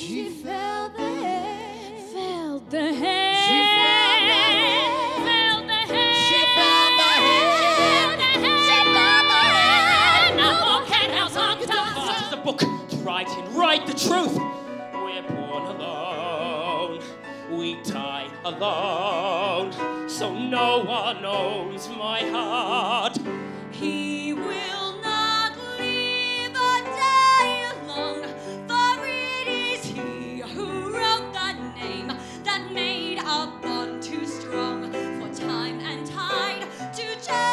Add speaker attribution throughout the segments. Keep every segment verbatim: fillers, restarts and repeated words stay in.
Speaker 1: She felt the hand.
Speaker 2: Felt the hand.
Speaker 1: She felt the hand.
Speaker 2: Felt the hand.
Speaker 1: She felt the hand. She felt the hand.
Speaker 2: No more cat house on
Speaker 3: Art is a book to write in, write the truth. We're born alone, we die alone, so no one owns my heart.
Speaker 2: He will not leave a day alone, for it is he who wrote the name that made a bond too strong for time and tide to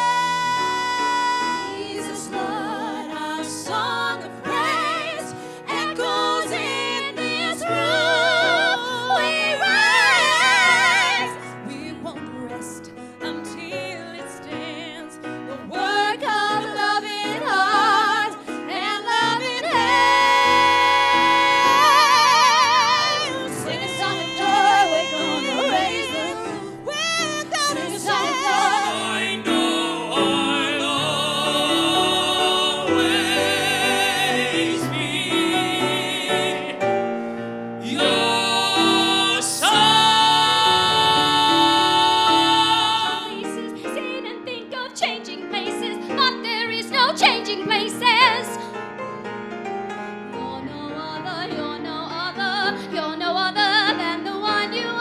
Speaker 2: change. Jesus, Lord, our song of praise echoes in this room. We rise, we won't rest until it stands. The work of loving heart and loving hands. Sing a song of joy, we're gonna raise the roof. We're gonna sing a song of joy.
Speaker 3: I know I'll always be your son.
Speaker 2: Places, sit and think of changing places, but there is no changing places. You're no other, you're no other, you're no other than the one you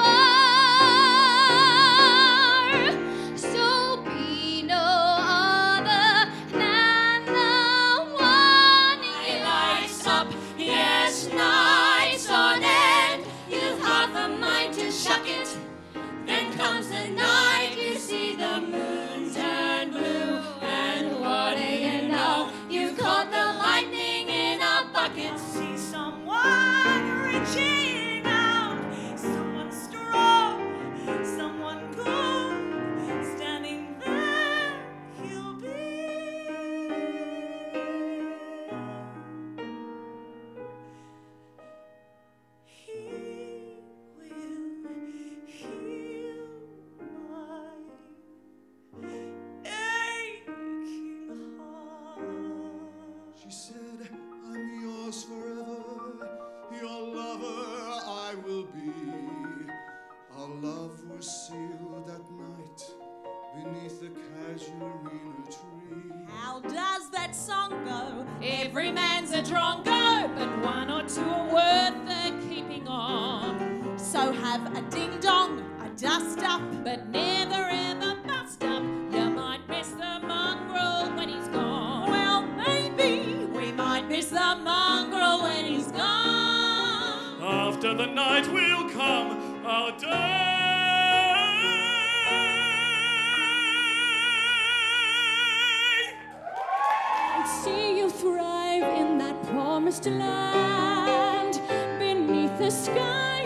Speaker 2: are. So be no other than the one you lights up, yes, nights on end. You've half a mind to shuck it. Then comes the night, you see the moon turn blue, and what do you know? You caught the lightning in a bucket. See someone reaching out, someone strong, someone cool, standing there, he'll be. He will heal my aching heart.
Speaker 4: She said, I'm yours forever, your lover I will be. Our love was sealed that night beneath the casuarina tree.
Speaker 2: How does that song go? Every man's a drongo, but one or two are worth the keeping on. So have a ding-dong, a dust-up, but never ever bust up. You might miss the mongrel when he's gone. Well, maybe we might miss the mongrel when he's gone.
Speaker 3: After the night will come our day.
Speaker 2: And see you thrive in that promised land beneath the sky